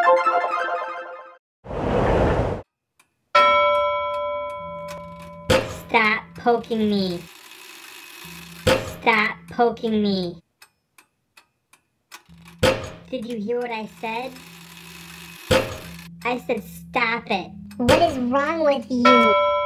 Stop poking me. Stop poking me. Did you hear what I said? I said stop it. What is wrong with you?